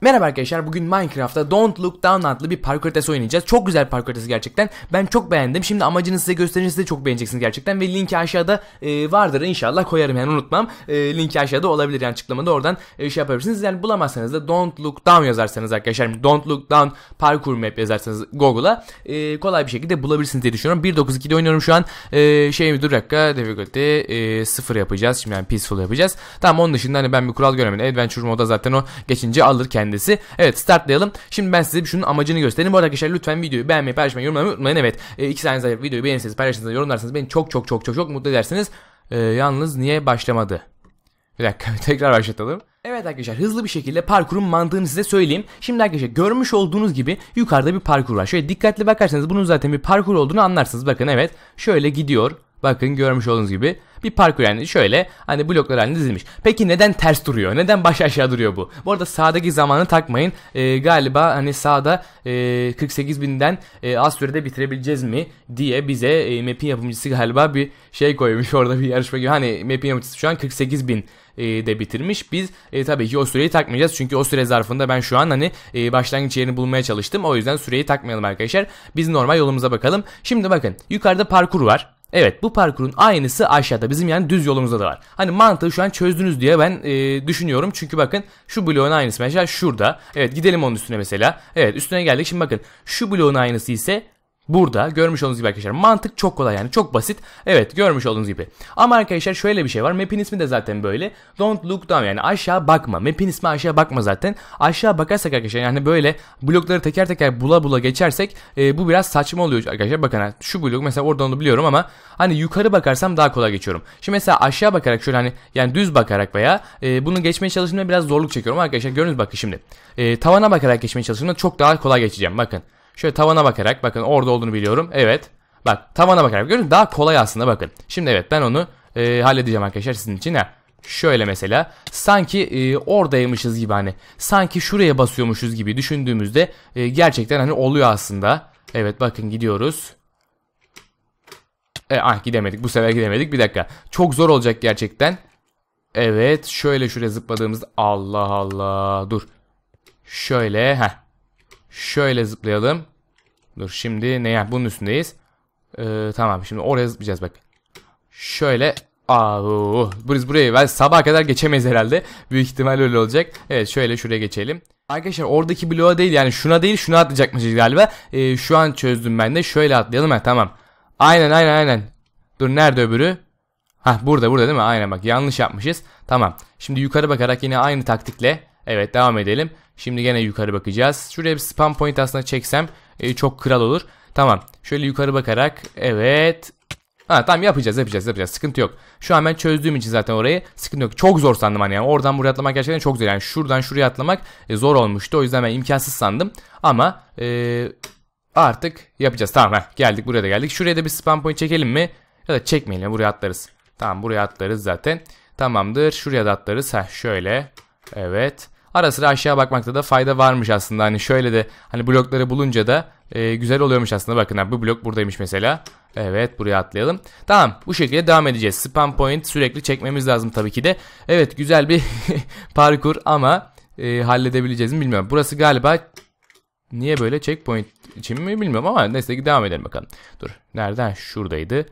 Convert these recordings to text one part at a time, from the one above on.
Merhaba arkadaşlar, bugün Minecraft'ta Don't Look Down adlı bir parkur haritası oynayacağız. Çok güzel parkur haritası gerçekten. Ben çok beğendim. Şimdi amacını size göstereceğim, siz de çok beğeneceksiniz gerçekten. Ve linki aşağıda vardır, inşallah koyarım yani, unutmam. Linki aşağıda olabilir yani, açıklamada, oradan şey yapabilirsiniz. Yani bulamazsanız da Don't Look Down yazarsanız arkadaşlar, Don't Look Down parkur map yazarsanız Google'a kolay bir şekilde bulabilirsiniz diye düşünüyorum. 1.9.2'de oynuyorum şu an. Bir dakika, difficulty 0 yapacağız. Şimdi yani peaceful yapacağız. Tamam, onun dışında hani ben bir kural göremedim. Adventure moda zaten o geçince alır kendisi. Evet, startlayalım. Şimdi ben size şunun amacını göstereyim. Bu arada arkadaşlar lütfen videoyu beğenmeyi, paylaşmayı, yorumlamayı unutmayın. Evet, 2 saniye videoyu beğenirseniz, paylaşırsanız, yorumlarsanız beni çok mutlu edersiniz. Yalnız niye başlamadı? Bir dakika, tekrar başlatalım. Evet arkadaşlar, hızlı bir şekilde parkurun mantığını size söyleyeyim. Şimdi arkadaşlar, görmüş olduğunuz gibi yukarıda bir parkur var. Şöyle dikkatli bakarsanız bunun zaten bir parkur olduğunu anlarsınız. Bakın, evet, şöyle gidiyor. Bakın, görmüş olduğunuz gibi bir parkur, yani şöyle hani bloklar halinde dizilmiş. Peki neden ters duruyor? Neden baş aşağı duruyor bu? Bu arada sağdaki zamanı takmayın. Galiba hani sağda 48.000'den az sürede bitirebileceğiz mi diye bize map'in yapımcısı galiba bir şey koymuş orada, bir yarışma gibi. Hani map'in yapımcısı şu an 48.000 de bitirmiş. Biz tabii ki o süreyi takmayacağız. Çünkü o süre zarfında ben şu an hani başlangıç yerini bulmaya çalıştım. O yüzden süreyi takmayalım arkadaşlar. Biz normal yolumuza bakalım. Şimdi bakın, yukarıda parkur var. Evet, bu parkurun aynısı aşağıda bizim yani düz yolumuzda da var. Hani mantığı şu an çözdünüz diye ben düşünüyorum. Çünkü bakın, şu bloğun aynısı mesela şurada. Evet, gidelim onun üstüne mesela. Evet, üstüne geldik. Şimdi bakın, şu bloğun aynısı ise burada. Görmüş olduğunuz gibi arkadaşlar, mantık çok kolay yani, çok basit. Evet, görmüş olduğunuz gibi. Ama arkadaşlar şöyle bir şey var. Map'in ismi de zaten böyle. Don't look down, yani aşağı bakma. Map'in ismi aşağı bakma zaten. Aşağı bakarsak arkadaşlar, yani böyle blokları teker teker bula geçersek bu biraz saçma oluyor arkadaşlar. Bakın, şu blok mesela, oradan onu biliyorum ama hani yukarı bakarsam daha kolay geçiyorum. Şimdi mesela aşağı bakarak şöyle hani, yani düz bakarak veya bunu geçmeye çalıştığımda biraz zorluk çekiyorum arkadaşlar. Gördünüz, bakın şimdi. Tavana bakarak geçmeye çalıştığımda çok daha kolay geçeceğim. Bakın. Şöyle tavana bakarak, bakın orada olduğunu biliyorum. Evet. Bak, tavana bakarak görüyorsunuz, daha kolay aslında, bakın. Şimdi evet, ben onu halledeceğim arkadaşlar sizin için. Şöyle mesela, sanki oradaymışız gibi, hani sanki şuraya basıyormuşuz gibi düşündüğümüzde gerçekten hani oluyor aslında. Evet, bakın gidiyoruz. Gidemedik, bu sefer gidemedik. Bir dakika, çok zor olacak gerçekten. Evet, şöyle şuraya zıpladığımızda, Allah Allah, dur. Şöyle şöyle zıplayalım. Dur, şimdi ne ya, bunun üstündeyiz. Tamam, şimdi oraya zıplayacağız bak. Şöyle. Biz burayı ben sabaha kadar geçemeyiz herhalde. Büyük ihtimal öyle olacak. Evet, şöyle şuraya geçelim. Arkadaşlar oradaki bloğa değil, yani şuna değil, şuna atlayacakmışız galiba. Şu an çözdüm ben de. Şöyle atlayalım, tamam. Aynen. Dur, nerede öbürü? Burada değil mi? Aynen, bak, yanlış yapmışız. Tamam. Şimdi yukarı bakarak yine aynı taktikle. Evet, devam edelim. Şimdi gene yukarı bakacağız. Şuraya bir spam point aslında çeksem çok kral olur. Tamam. Şöyle yukarı bakarak. Evet. Tamam, yapacağız. Sıkıntı yok. Şu an ben çözdüğüm için zaten orayı sıkıntı yok. Çok zor sandım hani, yani oradan buraya atlamak gerçekten çok zor. Yani şuradan şuraya atlamak zor olmuştu. O yüzden ben imkansız sandım. Ama artık yapacağız. Tamam, geldik, buraya da geldik. Şuraya da bir spam point çekelim mi? Ya da çekmeyelim, buraya atlarız. Tamam, buraya atlarız zaten. Tamamdır. Şuraya da atlarız. Şöyle. Evet. Ara sıra aşağı bakmakta da fayda varmış aslında. Hani şöyle de hani blokları bulunca da güzel oluyormuş aslında. Bakın, bu blok buradaymış mesela. Evet, buraya atlayalım. Tamam, bu şekilde devam edeceğiz. Spam point sürekli çekmemiz lazım tabii ki de. Evet, güzel bir parkur ama halledebileceğiz mi bilmiyorum. Burası galiba niye böyle, checkpoint için mi bilmiyorum ama neyse, devam edelim bakalım. Dur, nereden? Şuradaydı.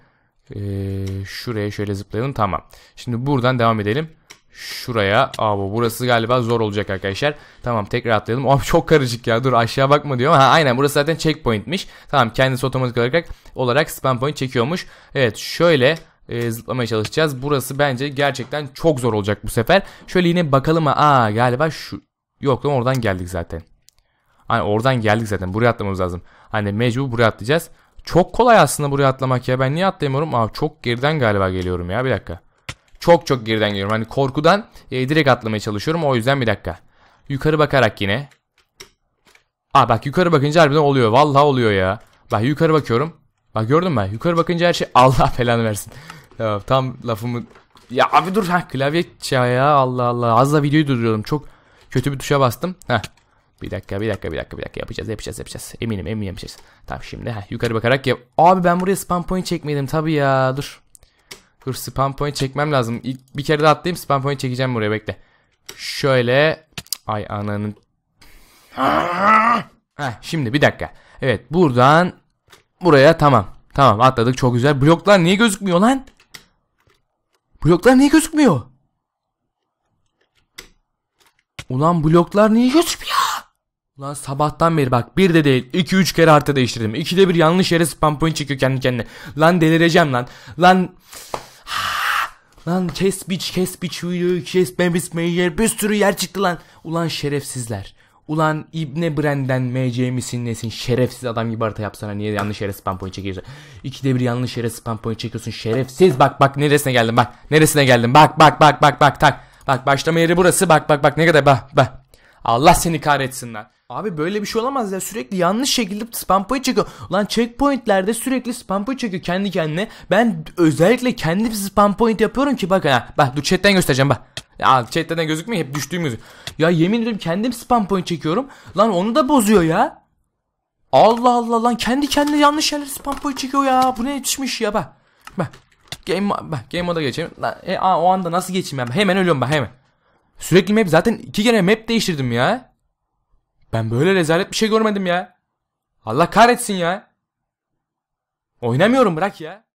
Şuraya şöyle zıplayalım, tamam. Şimdi buradan devam edelim. Şuraya. Burası galiba zor olacak arkadaşlar. Tamam, tekrar atlayalım. Çok karışık ya. Dur, aşağı bakma diyor ama aynen, burası zaten checkpoint'miş. Tamam, kendisi otomatik olarak spam point çekiyormuş. Evet, şöyle zıplamaya çalışacağız. Burası bence gerçekten çok zor olacak bu sefer. Şöyle yine bakalım. Galiba şu. Yok lan, oradan geldik zaten. Hani oradan geldik zaten. Buraya atlamamız lazım. Hani mecbur buraya atlayacağız. Çok kolay aslında buraya atlamak ya. Ben niye atlayamıyorum? Çok geriden galiba geliyorum ya. Bir dakika. Çok geriden geliyorum. Hani korkudan direkt atlamaya çalışıyorum. O yüzden bir dakika. Yukarı bakarak yine. Bak, yukarı bakınca harbiden oluyor. Vallahi oluyor ya. Bak, yukarı bakıyorum. Bak, gördün mü? Yukarı bakınca her şey, Allah belanı versin. Ya, tam lafımı. Ya abi dur, klavye ya, Allah Allah. Az da videoyu durduruyorum. Çok kötü bir tuşa bastım. Bir dakika yapacağız. Eminim yapacağız. Tamam, şimdi yukarı bakarak yap. Abi ben buraya spam point çekmedim tabii ya. Dur, spam point çekmem lazım. Bir kere de atlayayım, spam point çekeceğim buraya, bekle. Şöyle. Ay ananın. Şimdi bir dakika. Evet, buradan buraya tamam. Tamam, atladık, çok güzel. Bloklar niye gözükmüyor lan? Bloklar niye gözükmüyor? Ulan bloklar niye gözükmüyor? Ulan sabahtan beri bak, bir de değil 2-3 kere harita değiştirdim. 2'de bir yanlış yere spam point çekiyor kendi kendine. Lan delireceğim lan. Lan kes biç bir sürü yer çıktı lan. Ulan şerefsizler. Ulan İbne Brand'den MC misin nesin? Şerefsiz, adam gibi harita yapsana. Niye yanlış yere spam point çekiyorsun? 2'de bir yanlış yere spam point çekiyorsun. Şerefsiz. Bak neresine geldim bak. Neresine geldim. Bak tak. Bak başlama yeri burası. Bak ne kadar bak. Allah seni kahretsin lan. Abi böyle bir şey olamaz ya. Sürekli yanlış şekilde spam point çekiyor. Lan checkpointlerde sürekli spam point çekiyor kendi kendine. Ben özellikle kendi spam point yapıyorum ki bak ha. Bak dur, chatten göstereceğim bak. Ya chatten gözükmüyor, hep düştüğüm gözüküyor. Ya yemin ederim kendim spam point çekiyorum. Lan onu da bozuyor ya. Allah Allah lan, kendi kendine yanlış yerlere spam point çekiyor ya. Bu ne yetişmiş ya bak. Bak. Game moda geçelim. Lan, o anda nasıl geçeyim ben? Hemen ölüyorum bak, hemen. Sürekli map, zaten 2 kere map değiştirdim ya. Ben böyle rezalet bir şey görmedim ya. Allah kahretsin ya. Oynamıyorum, bırak ya.